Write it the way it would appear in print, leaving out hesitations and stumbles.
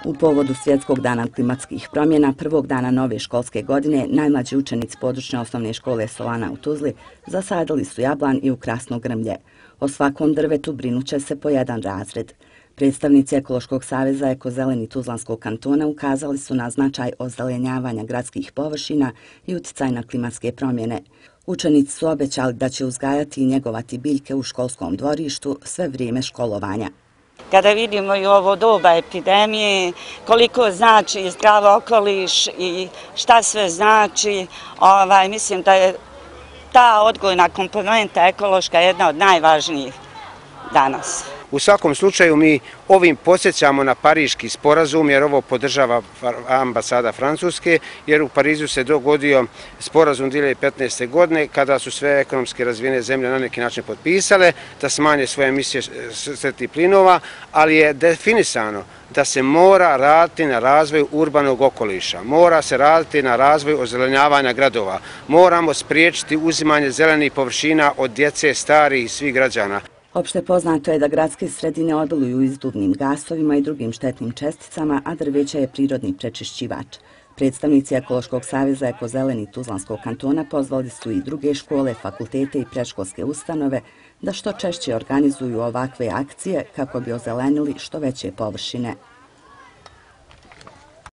U povodu Svjetskog dana klimatskih promjena, prvog dana nove školske godine, najmlađi učenici područne osnovne škole Solana u Tuzli zasadili su jablan i ukrasno grmlje. O svakom drvetu brinuće se po jedan razred. Predstavnici Ekološkog saveza Eko-zeleni Tuzlanskog kantona ukazali su na značaj ozelenjavanja gradskih površina i uticaj na klimatske promjene. Učenici su obećali da će uzgajati i njegovati biljke u školskom dvorištu sve vrijeme školovanja. Kada vidimo i ovo doba epidemije, koliko znači zdrav okoliš i šta sve znači, mislim da je ta odgojna komponenta ekološka jedna od najvažnijih danas. U svakom slučaju mi ovim podsjećamo na Pariški sporazum, jer ovo podržava ambasada Francuske, jer u Parizu se dogodio sporazum 2015. godine kada su sve ekonomski razvijene zemlje na neki način potpisale da smanje svoje emisije štetnih plinova, ali je definisano da se mora raditi na razvoju urbanog okoliša, mora se raditi na razvoju ozelenjavanja gradova, moramo spriječiti uzimanje zelenih površina od djece, starih i svih građana. Opšte poznato je da gradske sredine obiluju izduvnim gasovima i drugim štetnim česticama, a drveće je prirodni prečišćivač. Predstavnici Ekološkog saveza Eko-zeleni Tuzlanskog kantona pozvali su i druge škole, fakultete i predškolske ustanove da što češće organizuju ovakve akcije kako bi ozelenili što veće površine.